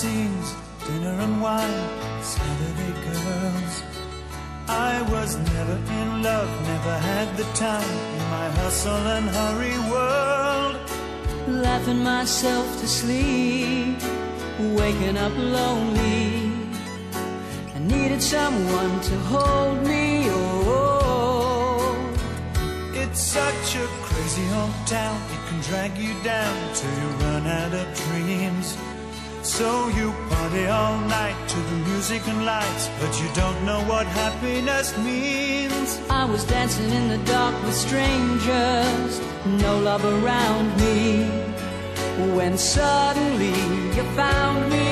scenes, dinner and wine, Saturday girls. I was never in love, never had the time in my hustle and hurry world. Laughing myself to sleep, waking up lonely. I needed someone to hold me, oh. It's such a crazy old town, it can drag you down till you run out of dreams. So you party all night to the music and lights, but you don't know what happiness means. I was dancing in the dark with strangers, no love around me, when suddenly you found me,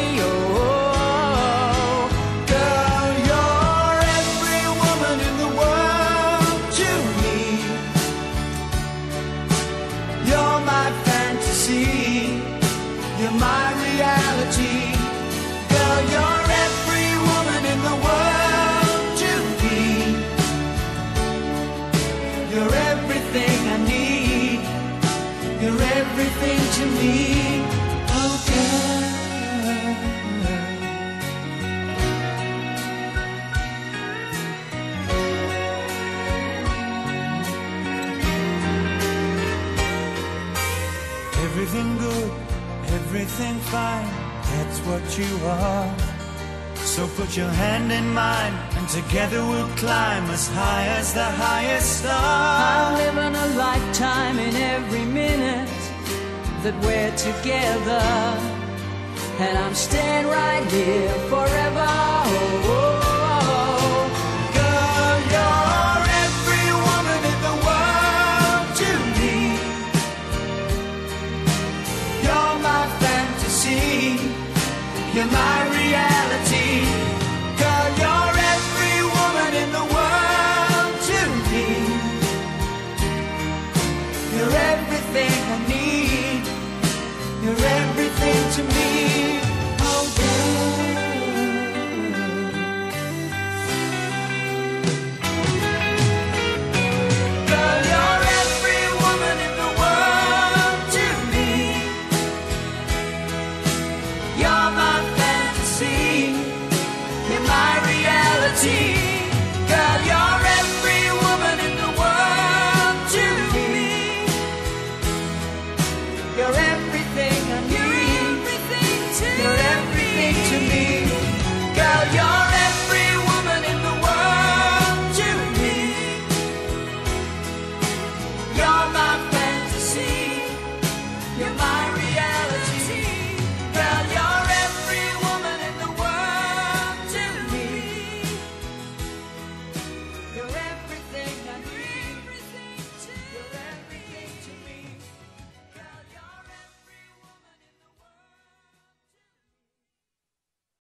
oh. Girl, you're every woman in the world to me. You're my fantasy, you're my reality. Girl, you're every woman in the world to me. You're everything I need, you're everything to me. Oh girl, everything good, everything fine, that's what you are. So put your hand in mine, and together we'll climb as high as the highest star. I'm living a lifetime in every minute that we're together, and I'm staying right here forever, oh, oh. Girl, you're every woman in the world to me. You're my fantasy, you're my reality.